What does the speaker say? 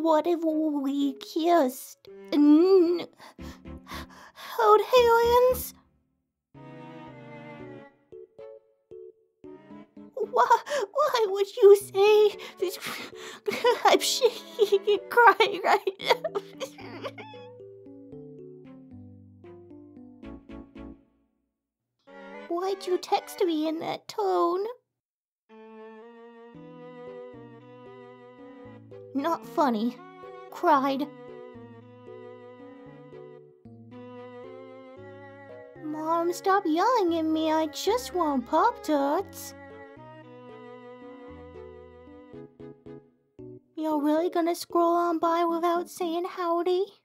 What if we kissed? Hold hands? Why would you say this? I'm shaking and crying right now. Why'd you text me in that tone? Not funny. Cried. Mom, stop yelling at me. I just want Pop-Tarts. You're really gonna scroll on by without saying howdy?